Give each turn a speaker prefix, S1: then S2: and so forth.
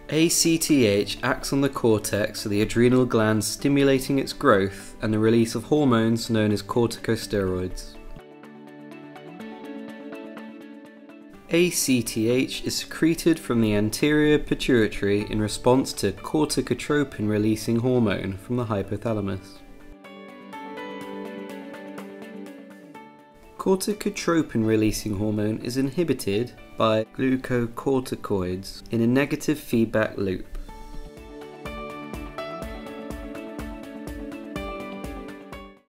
S1: ACTH acts on the cortex of the adrenal glands, stimulating its growth and the release of hormones known as corticosteroids. ACTH is secreted from the anterior pituitary in response to corticotropin-releasing hormone from the hypothalamus. Corticotropin-releasing hormone is inhibited by glucocorticoids in a negative feedback loop.